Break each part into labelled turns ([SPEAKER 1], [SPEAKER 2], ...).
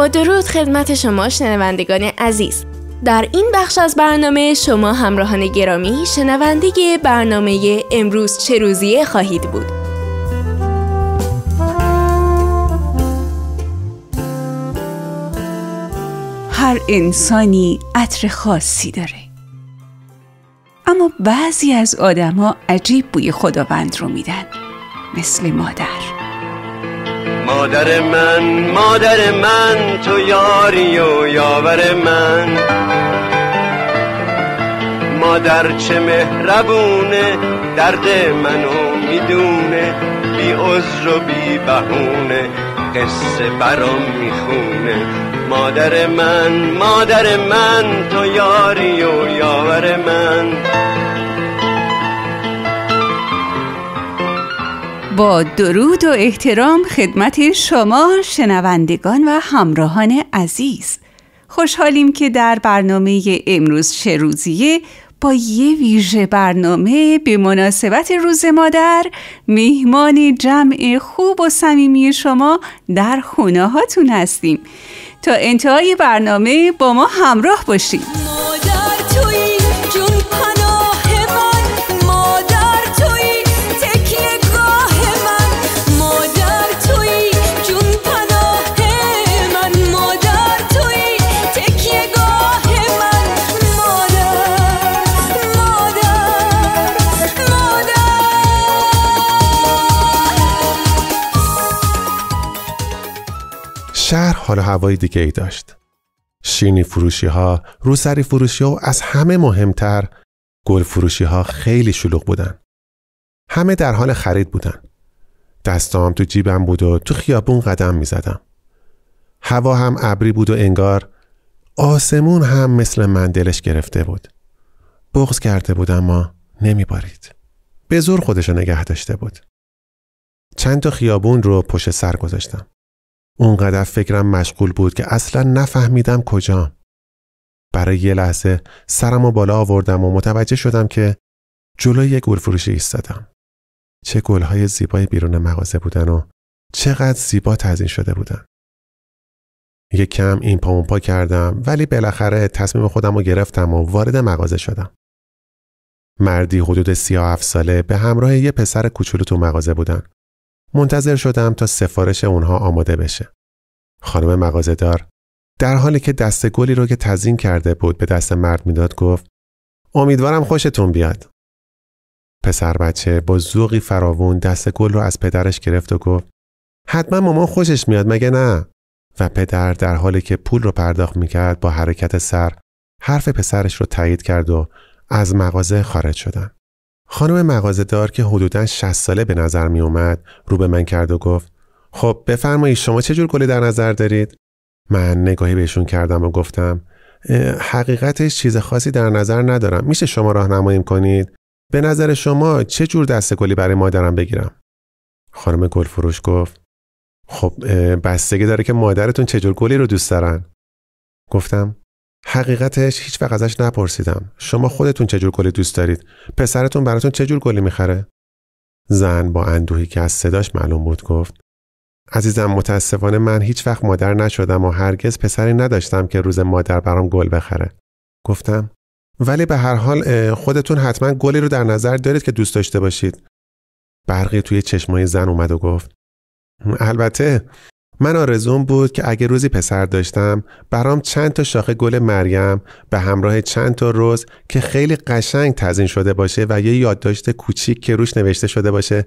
[SPEAKER 1] با درود خدمت شما شنوندگان عزیز. در این بخش از برنامه شما همراهان گرامی شنونده برنامه امروز چه روزیه خواهید بود.
[SPEAKER 2] هر انسانی عطر خاصی داره، اما بعضی از آدم‌ها عجیب بوی خداوند رو میدن، مثل مادر.
[SPEAKER 3] مادر من تو یاری و یاور من، مادر چه مهربونه، درد منو میدونه، بی عذر و بی بهونه قصه برام میخونه. مادر من تو یاری و یاور من.
[SPEAKER 2] با درود و احترام خدمت شما شنوندگان و همراهان عزیز، خوشحالیم که در برنامه امروز چه روزیه با یه ویژه برنامه به مناسبت روز مادر میهمان جمع خوب و صمیمی شما در خونه هاتون هستیم. تا انتهای برنامه با ما همراه باشید.
[SPEAKER 4] مادر تویی جون پناه من، مادر تویی تکیه گاه من، مادر تویی جون پناه من، مادر تویی تکیه گاه من. مادر
[SPEAKER 5] شهر حال و هوای دیگه ای داشت. شیرینی فروشی ها، روسری فروشی ها و از همه مهمتر گل فروشی ها خیلی شلوغ بودن. همه در حال خرید بودن. دستام تو جیبم بود و تو خیابون قدم می زدم. هوا هم ابری بود و انگار آسمون هم مثل من دلش گرفته بود. بغض کرده بود اما نمی بارید. به زور خودشو نگه داشته بود. چند تا خیابون رو پشت سر گذاشتم. اونقدر فکرم مشغول بود که اصلا نفهمیدم کجام. برای یه لحظه سرمو بالا آوردم و متوجه شدم که جلوی یه گل فروشی ایستادم. چه گل‌های زیبای بیرون مغازه بودن و چقدر زیبا تزیین شده بودن. یک کم این پا اون پا کردم ولی بالاخره تصمیم خودم رو گرفتم و وارد مغازه شدم. مردی حدود 37 ساله به همراه یه پسر کوچولو تو مغازه بودن. منتظر شدم تا سفارش اونها آماده بشه. خانم مغازه‌دار در حالی که دسته گلی رو که تزیین کرده بود به دست مرد میداد گفت: امیدوارم خوشتون بیاد. پسر بچه با ذوقی فراوون دسته گل رو از پدرش گرفت و گفت: حتما مامان خوشش میاد مگه نه؟ و پدر در حالی که پول رو پرداخت میکرد با حرکت سر حرف پسرش رو تایید کرد و از مغازه خارج شدن. خانم مغازه‌دار که حدوداً 60 ساله به نظر می اومد رو به من کرد و گفت: خب بفرمایید شما چه جور گلی در نظر دارید؟ من نگاهی بهشون کردم و گفتم: حقیقتش چیز خاصی در نظر ندارم. میشه شما راهنماییم کنید؟ به نظر شما چه جور دسته گلی برای مادرم بگیرم؟ خانم گل فروش گفت: خب بستگی داره که مادرتون چه جور گلی رو دوست دارن. گفتم: حقیقتش هیچ وقت ازش نپرسیدم. شما خودتون چه جور گلی دوست دارید؟ پسرتون براتون چه جور گلی میخره؟ زن با اندوهی که از صداش معلوم بود گفت: عزیزم متاسفانه من هیچ وقت مادر نشدم و هرگز پسری نداشتم که روز مادر برام گل بخره. گفتم: ولی به هر حال خودتون حتما گلی رو در نظر دارید که دوست داشته باشید. برقی توی چشمای زن اومد و گفت: البته من آرزوم بود که اگه روزی پسر داشتم برام چند تا شاخه گل مریم به همراه چند تا رز که خیلی قشنگ تزیین شده باشه و یه یادداشت کوچیک که روش نوشته شده باشه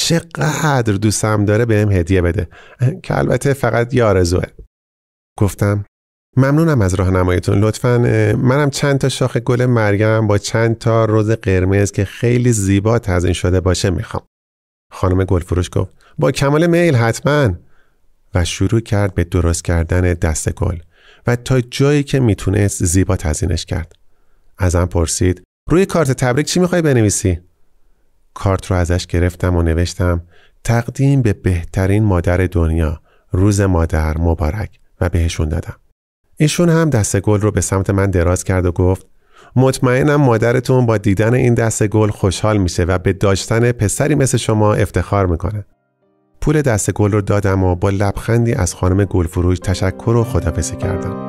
[SPEAKER 5] چقدر دوستم داره بهم هدیه بده، که البته فقط یه آرزوئه. گفتم: ممنونم از راهنماییتون. لطفاً منم چند تا شاخه گل مریم با چند تا رز قرمز که خیلی زیبا تزیین شده باشه میخوام. خانم گلفروش گفت: با کمال میل حتماً. و شروع کرد به درست کردن دسته گل و تا جایی که میتونست زیبا تزیینش کرد. ازم پرسید: روی کارت تبریک چی میخوای بنویسی؟ کارت رو ازش گرفتم و نوشتم: تقدیم به بهترین مادر دنیا، روز مادر مبارک، و بهشون دادم. ایشون هم دسته گل رو به سمت من دراز کرد و گفت: مطمئنم مادرتون با دیدن این دسته گل خوشحال میشه و به داشتن پسری مثل شما افتخار میکنه. پول دست گل رو دادم و با لبخندی از خانم گلفروش تشکر و خداحافظی کردم.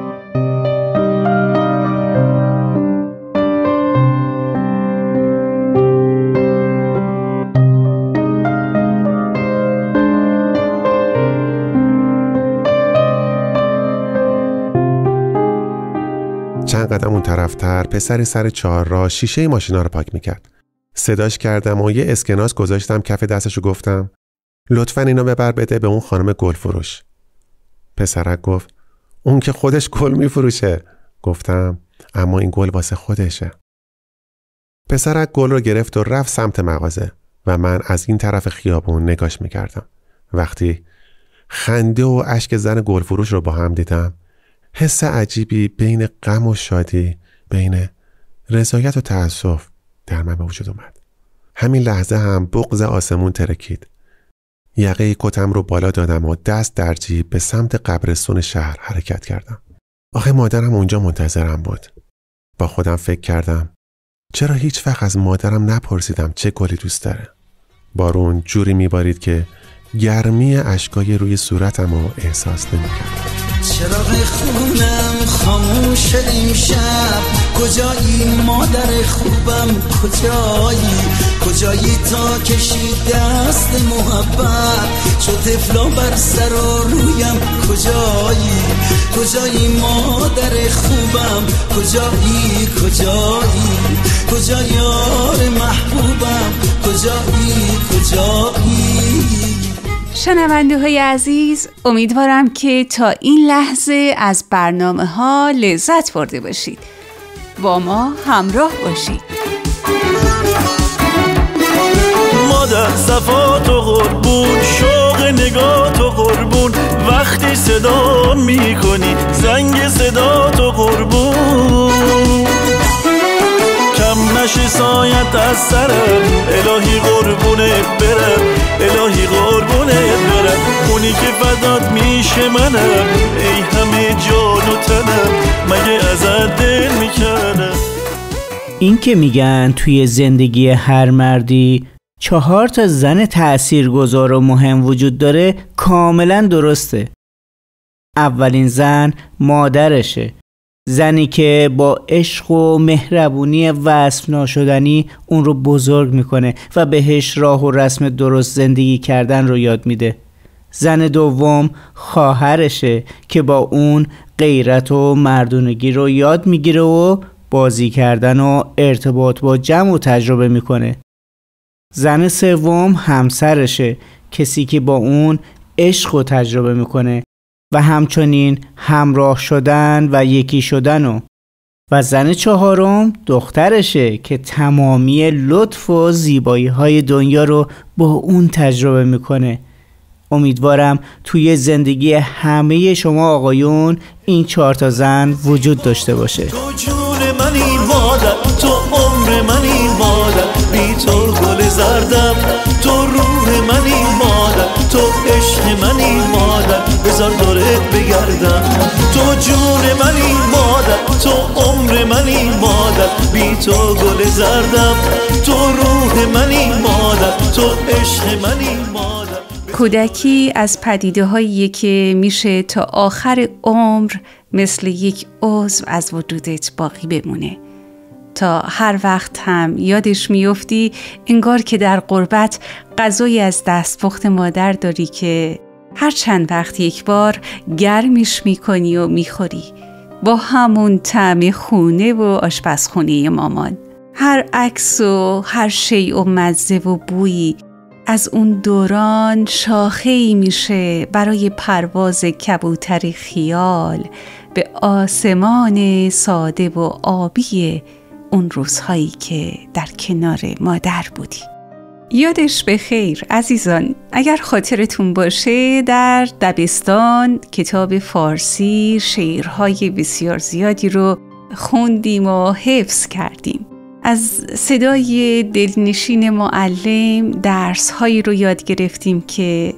[SPEAKER 5] چند قدم اون طرفتر پسری سر چهارراه شیشه ماشینا رو پاک میکرد. صداش کردم و یه اسکناس گذاشتم کف دستشو گفتم لطفاً اینو ببر بده به اون خانم گلفروش. پسرک گفت اون که خودش گل میفروشه. گفتم اما این گل واسه خودشه. پسرک گل رو گرفت و رفت سمت مغازه و من از این طرف خیابون نگاش میکردم. وقتی خنده و اشک زن گلفروش رو با هم دیدم، حس عجیبی بین غم و شادی، بین رضایت و تأسف در من به وجود اومد. همین لحظه هم بغض آسمون ترکید. یقه کتم رو بالا دادم و دست در جیب به سمت قبرستون شهر حرکت کردم. آخه مادرم اونجا منتظرم بود. با خودم فکر کردم چرا هیچ وقت از مادرم نپرسیدم چه گلی دوست داره. بارون جوری میبارید که گرمی اشکای روی صورتم رو احساس نمی‌کردم.
[SPEAKER 6] چراغ خونم خاموش امشب، کجایی مادر خوبم، کجایی تا کشید دست محبت، چو طفلا بر سر و رویم، کجایی مادر خوبم، کجایی یار محبوبم، کجایی
[SPEAKER 2] شنونده های عزیز، امیدوارم که تا این لحظه از برنامه ها لذت برده باشید. با ما همراه باشید.
[SPEAKER 7] مادر صفات و قربون، شوق نگات و قربون، وقتی صدا میکنی زنگ صدات و قربون، کم نشی سایت از سرم، الهی قربونت برم، الهی قربونت برم، اونی که فدات میشه منم، ای همه جان و تنم، مگه ازت دل میکنم.
[SPEAKER 8] این که میگن توی زندگی هر مردی 4 زن تأثیرگذار و مهم وجود داره کاملا درسته. اولین زن مادرشه، زنی که با عشق و مهربونی وصف ناشدنی اون رو بزرگ میکنه و بهش راه و رسم درست زندگی کردن رو یاد میده. زن دوم خواهرشه که با اون غیرت و مردونگی رو یاد میگیره و بازی کردن و ارتباط با جمع و تجربه میکنه. زن سوم همسرشه، کسی که با اون عشق رو تجربه میکنه و همچنین همراه شدن و یکی شدن. و زن چهارم دخترشه که تمامی لطف و زیبایی های دنیا رو با اون تجربه میکنه. امیدوارم توی زندگی همه شما آقایون این 4 زن وجود داشته باشه.
[SPEAKER 7] تو جون منی مادر، تو عمر منی مادر، بی تو گل زردم، تو روح منی مادر، تو عشق منی مادر، بذار دورت بگردم. تو جون منی مادر، تو عمر منی مادر، بی تو گل زردم، تو روح منی مادر، تو عشق منی مادر.
[SPEAKER 2] کودکی از پدیده‌هاییه که میشه تا آخر عمر مثل یک عضو از وجودت باقی بمونه. تا هر وقت هم یادش میفتی انگار که در غربت غذایی از دستپخت مادر داری که هر چند وقت یک بار گرمش میکنی و میخوری، با همون طعم خونه و آشپزخونه مامان. هر عکس و هر شیء و مزه و بویی از اون دوران شاخه‌ای میشه برای پرواز کبوتر خیال به آسمان ساده و آبی اون روزهایی که در کنار مادر بودی. یادش بخیر عزیزان، اگر خاطرتون باشه در دبستان کتاب فارسی شعرهای بسیار زیادی رو خوندیم و حفظ کردیم. از صدای دلنشین معلم درس‌هایی رو یاد گرفتیم که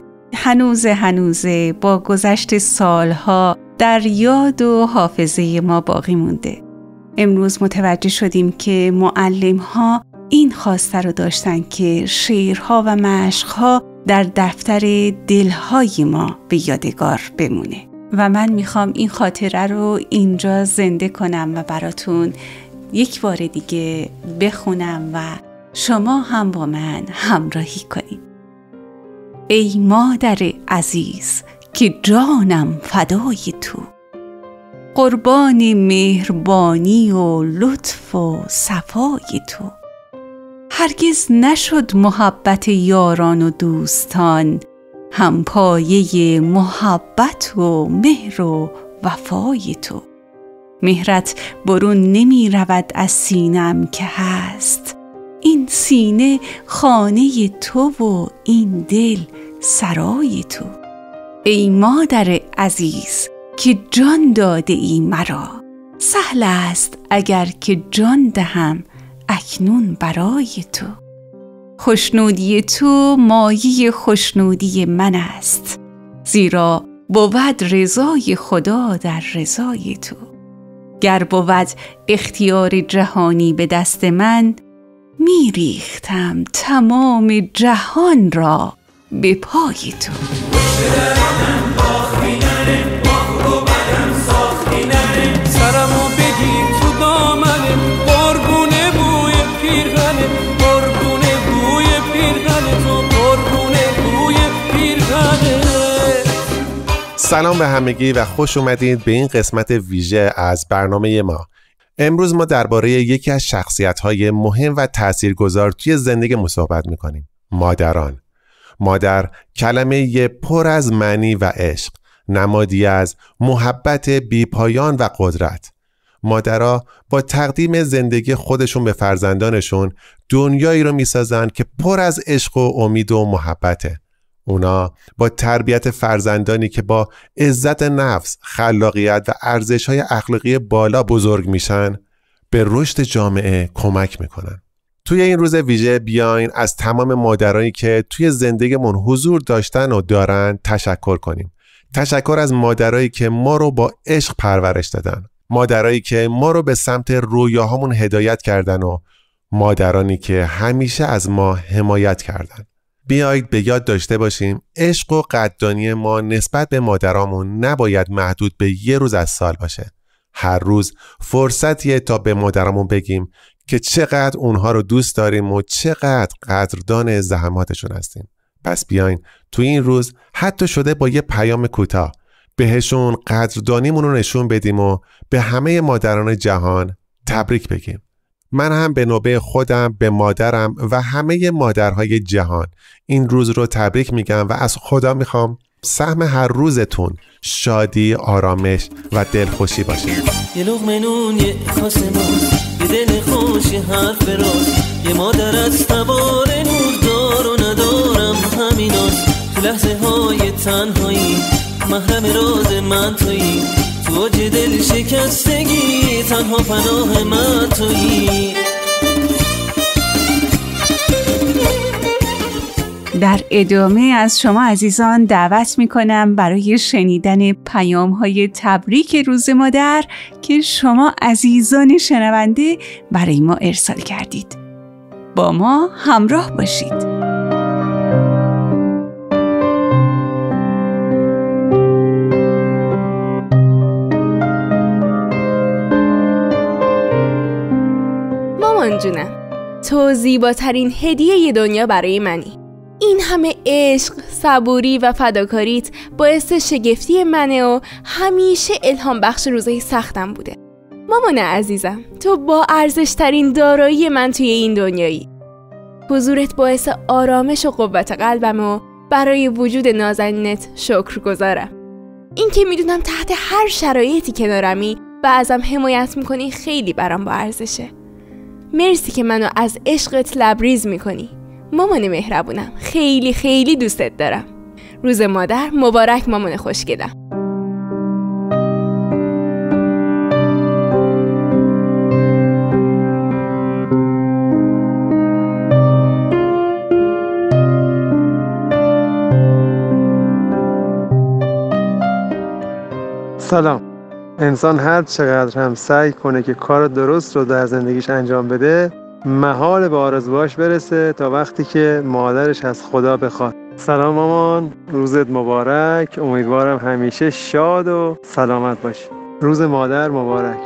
[SPEAKER 2] هنوزه با گذشت سالها در یاد و حافظه ما باقی مونده. امروز متوجه شدیم که معلم‌ها این خواسته رو داشتن که شعرها و مشقها در دفتر دلهای ما به یادگار بمونه و من میخوام این خاطره رو اینجا زنده کنم و براتون یک بار دیگه بخونم و شما هم با من همراهی کنید. ای مادر عزیز که جانم فدای تو، قربان مهربانی و لطف و صفای تو. هرگز نشد محبت یاران و دوستان هم پایه محبت و مهر و وفای تو. مهرت برون نمی رود از سینم که هست، این سینه خانه تو و این دل سرای تو. ای مادر عزیز که جان داده ای مرا، سهل است اگر که جان دهم اکنون برای تو. خوشنودی تو مایه خوشنودی من است، زیرا بود رضای خدا در رضای تو. گر بود اختیار جهانی به دست من، می ریختم تمام جهان را به پای تو.
[SPEAKER 9] سرمو بگیر تو دامنه، قربونه بوی پیرهنه، قربونه بوی پیرهنه تو، قربونه بوی پیرهنه.
[SPEAKER 5] سلام به همگی و خوش اومدید به این قسمت ویژه از برنامه ما. امروز ما درباره یکی از شخصیت‌های مهم و تاثیرگذار توی زندگی صحبت می‌کنیم. مادران. مادر کلمه پر از معنی و عشق، نمادی از محبت بیپایان و قدرت. مادرها با تقدیم زندگی خودشون به فرزندانشون دنیایی رو میسازن که پر از عشق و امید و محبته. اونا با تربیت فرزندانی که با عزت نفس، خلاقیت و ارزش‌های اخلاقی بالا بزرگ میشن، به رشد جامعه کمک میکنن. توی این روز ویژه بیاین از تمام مادرانی که توی زندگیمون حضور داشتن و دارن تشکر کنیم. تشکر از مادرایی که ما رو با عشق پرورش دادن، مادرایی که ما رو به سمت رویاهامون هدایت کردن و مادرانی که همیشه از ما حمایت کردن. بیایید به یاد داشته باشیم عشق و قدردانی ما نسبت به مادرامون نباید محدود به یه روز از سال باشه. هر روز فرصتیه تا به مادرامون بگیم که چقدر اونها رو دوست داریم و چقدر قدردان زحماتشون هستیم. پس بیاین تو این روز حتی شده با یه پیام کوتاه بهشون قدردانیمون رو نشون بدیم و به همه مادران جهان تبریک بگیم. من هم به نوبه خودم به مادرم و همه مادرهای جهان این روز رو تبریک میگم و از خدا میخوام سهم هر روزتون شادی، آرامش و دلخوشی باشه.
[SPEAKER 9] یه لقمه نون، یه کاسه موز، یه دل خوش، یه حرف راست، یه مادر از تبار نور دار و ندارم همیناست. تو لحظه های تنهایی محرم راز من تویی، تو اوج دل شکستگی تنها پناه من تویی.
[SPEAKER 2] در ادامه از شما عزیزان دعوت میکنم برای شنیدن پیام‌های تبریک روز مادر که شما عزیزان شنونده برای ما ارسال کردید. با ما همراه باشید.
[SPEAKER 1] مامان جونم، تو زیباترین هدیه دنیا برای منی. این همه عشق، صبوری و فداکاریت باعث شگفتی منه و همیشه الهام بخش روزهای سختم بوده. مامان عزیزم، تو با ارزشترین دارایی من توی این دنیایی. حضورت باعث آرامش و قوت قلبم و برای وجود نازنینت شکرگزارم. این که میدونم تحت هر شرایطی کنارمی و ازم حمایت میکنی خیلی برام با ارزشه. مرسی که منو از عشقت لبریز میکنی. مامان مهربونم، خیلی خیلی دوستت دارم. روز مادر مبارک مامان خوشگلم.
[SPEAKER 10] سلام. انسان هر چقدر هم سعی کنه که کار درست رو در زندگیش انجام بده، محال به آرزوهاش برسه تا وقتی که مادرش از خدا بخواد. سلام مامان، روزت مبارک. امیدوارم همیشه شاد و سلامت باشی. روز مادر مبارک.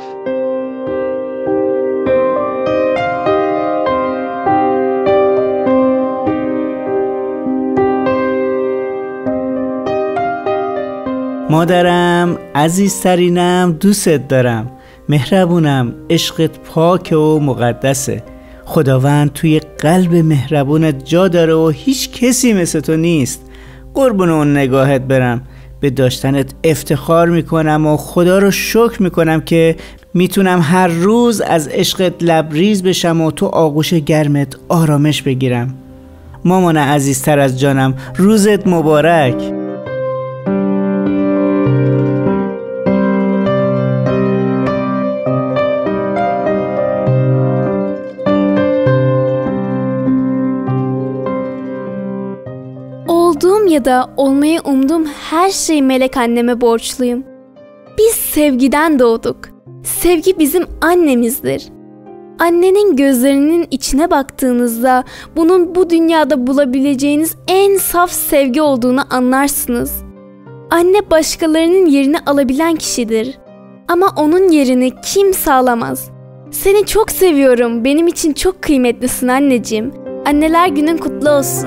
[SPEAKER 8] مادرم عزیزترینم، دوستت دارم، مهربونم، عشقت پاک و مقدسه. خداوند توی قلب مهربونت جا داره و هیچ کسی مثل تو نیست. قربون اون نگاهت برم. به داشتنت افتخار میکنم و خدا رو شکر میکنم که میتونم هر روز از عشقت لبریز بشم و تو آغوش گرمت آرامش بگیرم. مامان عزیزتر از جانم، روزت مبارک.
[SPEAKER 1] Olduğum ya da olmayı umduğum her şeyi melek anneme borçluyum. Biz sevgiden doğduk. Sevgi bizim annemizdir. Annenin gözlerinin içine baktığınızda bunun bu dünyada bulabileceğiniz en saf sevgi olduğunu anlarsınız. Anne başkalarının yerini alabilen kişidir. Ama onun yerini kimse alamaz. Seni çok seviyorum. Benim için çok kıymetlisin anneciğim. Anneler günün kutlu olsun.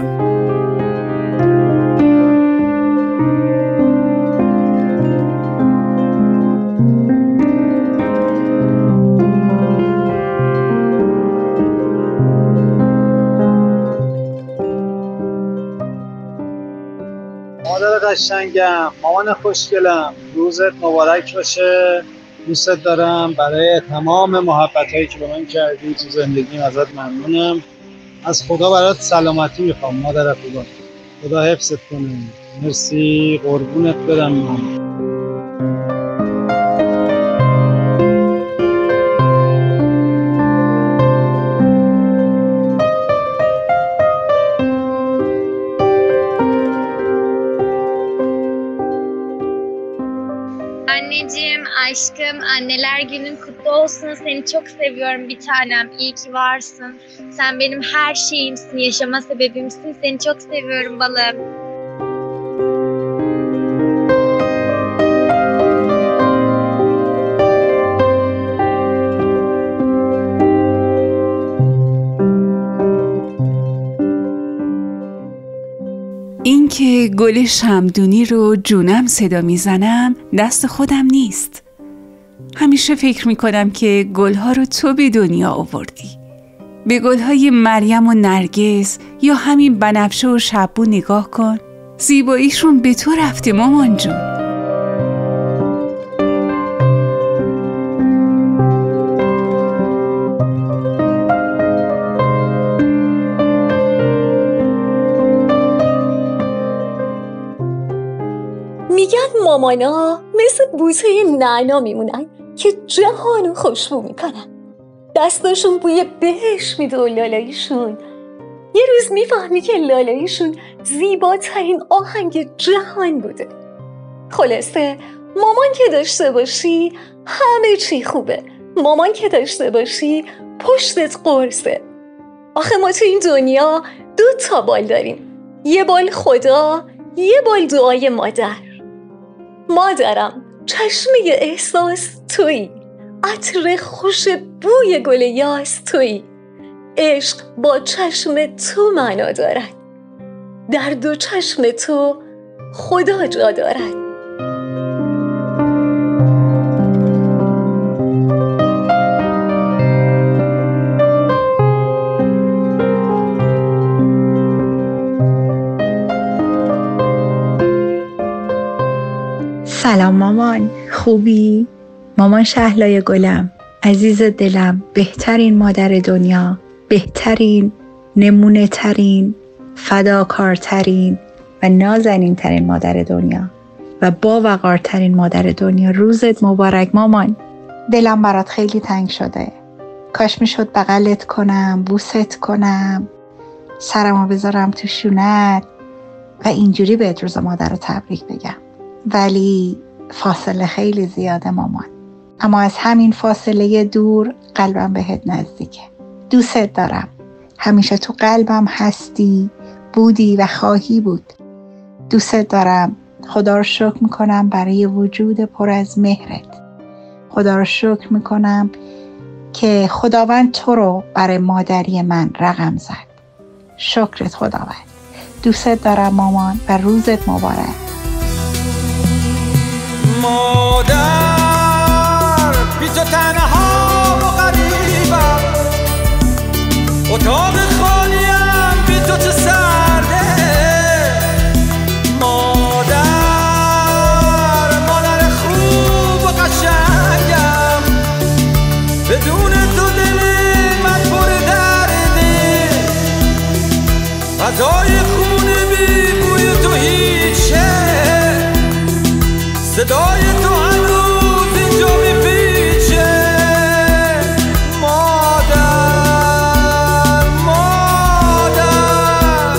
[SPEAKER 11] مادر قشنگم، مامان خوشگلم، روزت مبارک باشه. دوستت دارم. برای تمام محبتایی که به من کردی تو زندگیم ازت ممنونم. از خدا برات سلامتی میخوام مادر خوبم. خدا حفظت کنه. مرسی، قربونت برم مامان.
[SPEAKER 12] Anneciğim, aşkım, anneler günün kutlu olsun. Seni çok seviyorum bir tanem. İyi ki varsın. Sen benim her şeyimsin, yaşama sebebimsin. Seni çok seviyorum balım.
[SPEAKER 2] این که گل شمدونی رو جونم صدا میزنم دست خودم نیست. همیشه فکر میکنم که گلها رو تو به دنیا آوردی. به گلهای مریم و نرگس یا همین بنفشه و شبو نگاه کن. زیباییشون به تو رفته مامان جون.
[SPEAKER 13] میگن مامانا مثل بوته نعنا میمونن که جهانو خوشبو میکنن. دستاشون بوی بهشت میده و لالاییشون. یه روز میفهمی که لالاییشون زیباترین آهنگ جهان بوده. خلاصه مامان که داشته باشی همه چی خوبه. مامان که داشته باشی پشتت قرصه. آخه ما تو این دنیا 2 بال داریم. یه بال خدا، یه بال دعای مادر. مادرم چشمه احساس تویی، عطر خوش بوی گل یاس تویی. عشق با چشم تو معنا دارد. در 2 چشم تو خدا جا دارد.
[SPEAKER 14] سلام مامان، خوبی؟ مامان شهلای گلم، عزیز دلم، بهترین مادر دنیا، بهترین، نمونه ترین، فداکارترین و نازنین ترین مادر دنیا و با وقارترین مادر دنیا. روزت مبارک مامان. دلم برات خیلی تنگ شده. کاش میشد بغلت کنم، بوست کنم، سرمو بذارم تو شونت و اینجوری بهت روز مادر رو تبریک بگم. ولی فاصله خیلی زیاده مامان. اما از همین فاصله دور قلبم بهت نزدیکه. دوست دارم. همیشه تو قلبم هستی، بودی و خواهی بود. دوست دارم. خدا رو شکر میکنم برای وجود پر از مهرت. خدا رو شکر میکنم که خداوند تو رو برای مادری من رقم زد. شکرت خداوند. دوست دارم مامان و روزت مبارک.
[SPEAKER 6] مادر بی تو تنها و غریبم، اتاق خالیم بی تو چه سرده. مادر مادر خوب و قشنگم، بدون تو دل من پر درده. غذای خونه بی بوی تو هیچه، صدای تو هنوز اینجا میپیچه. مادر مادر.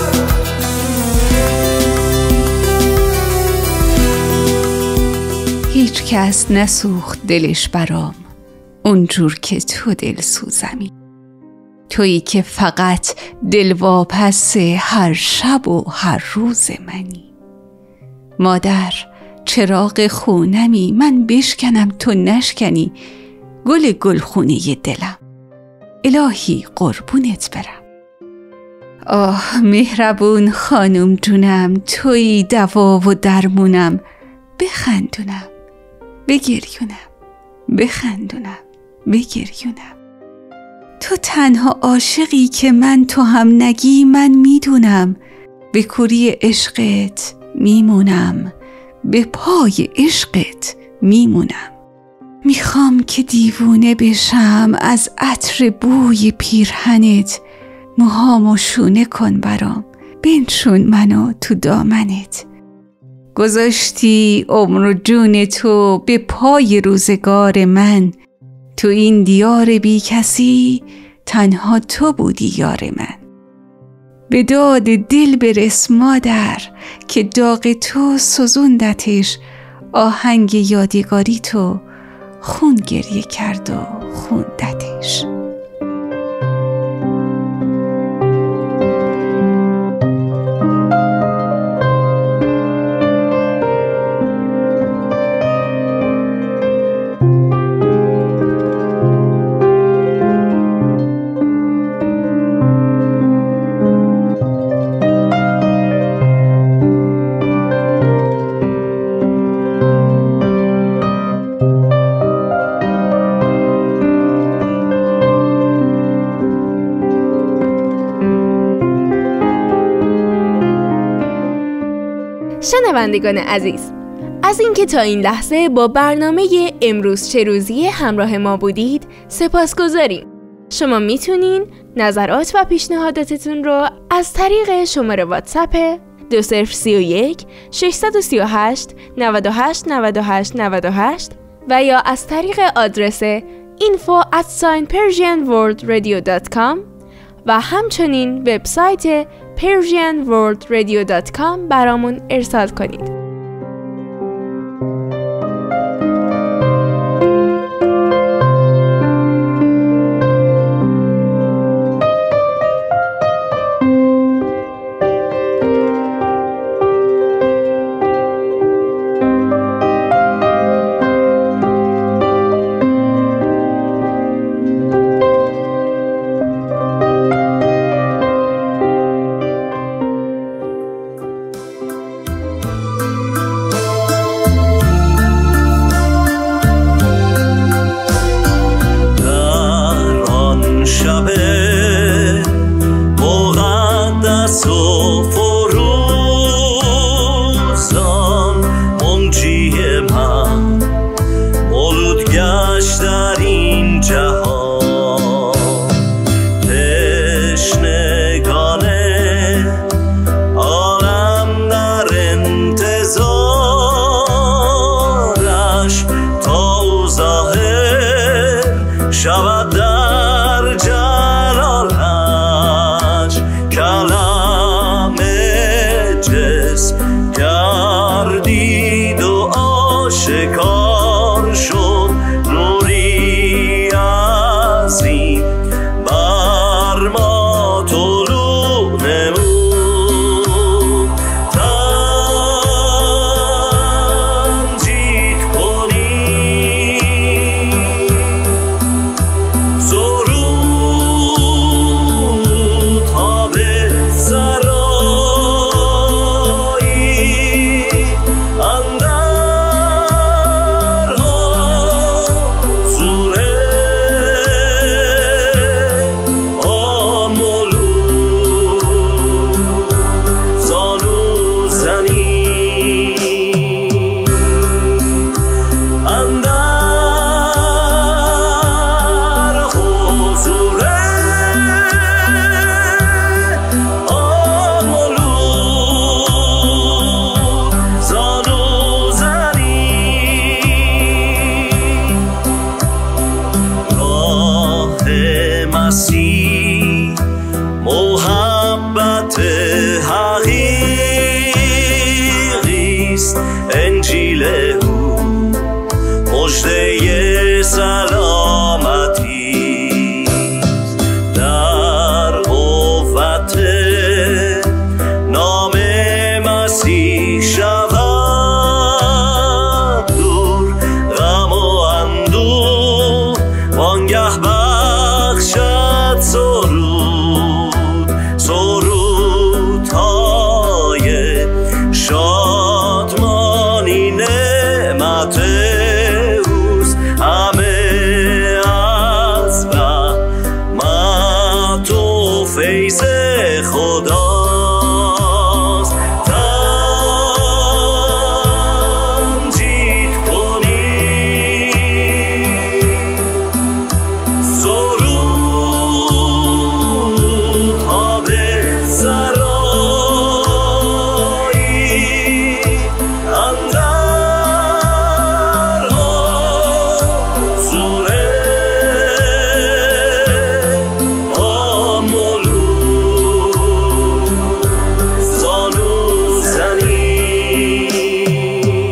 [SPEAKER 2] هیچ کس نسوخت دلش برام اونجور که تو دل سوزمی. تویی که فقط دلواپس هر شب و هر روز منی. مادر چراغ خونمی، من بشکنم تو نشکنی. گل گلخونه دلم، الهی قربونت برم. آه مهربون خانم جونم، تویی دوا و درمونم. بخندونم بگریونم، بخندونم بگریونم. تو تنها عاشقی که من تو هم نگی من میدونم. به کوری عشقت میمونم، به پای عشقت میمونم. میخوام که دیوونه بشم از عطر بوی پیرهنت. موهامو شونه کن برام، بنشون منو تو دامنت. گذاشتی عمر و جون تو به پای روزگار من. تو این دیار بی کسی تنها تو بودی یار من. به داد دل برس مادر که داغ تو سوزوندتش. آهنگ یادگاری تو خون گریه کرد و خوندتش.
[SPEAKER 1] شنوندگان عزیز، از اینکه تا این لحظه با برنامه امروز چه روزیه همراه ما بودید سپاسگزاریم. شما میتونین نظرات و پیشنهاداتتون رو از طریق شماره واتساپ 2031 638 98 98 98 و یا از طریق آدرس info@persianworldradio.com و همچنین وبسایت persianworldradio.com برامون ارسال کنید.
[SPEAKER 7] کلام حقیقی است انجیل او، مژده سلامتی در قوت نام مسیح شود دور غم و اندوه، وانگه بخشد سرودهای شادمانی نعمت اوست، همه از رحمت و فیض خداست. تمجید کنید سرودها به سرایی اندر حضور آملو زانو زنی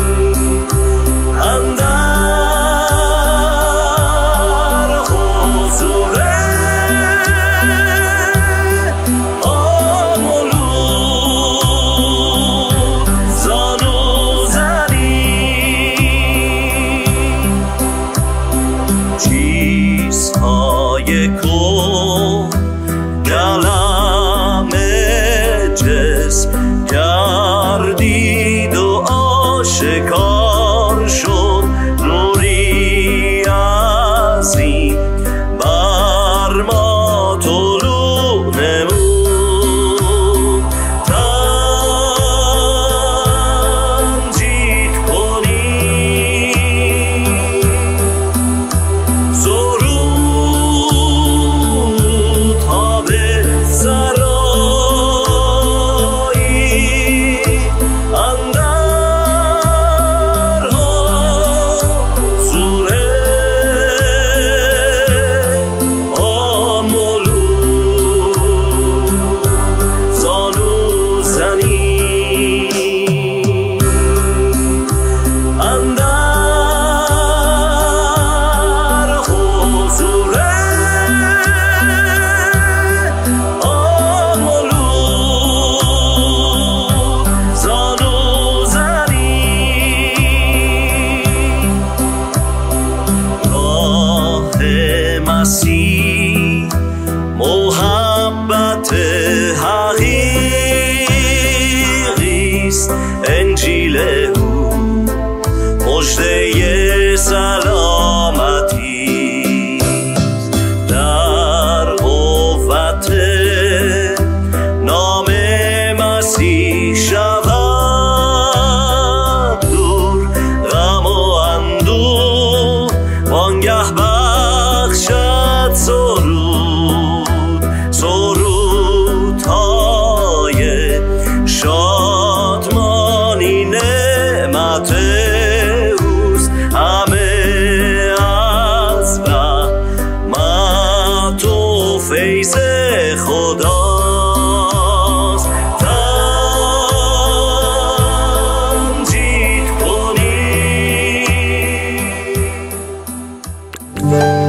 [SPEAKER 7] اندر حضور آملو زانو زنی. چیزهای کلم جسم گردید و آشکار شد، نوری عظیم بر ما طلوع نمود. تمجید کنید سرودها به سرایی اندر حضور آملو زانو زنی اندر حضور آملو زانو زنی. راه مسیح محبت حقیقی است انجیل او، مژده سلامتی در قوت نام مسیح شود دور غم و اندوه، وانگه بخشد سرودهای شادمانی نعمت اوست، همه از رحمت و فیض خداست. تمجید کنید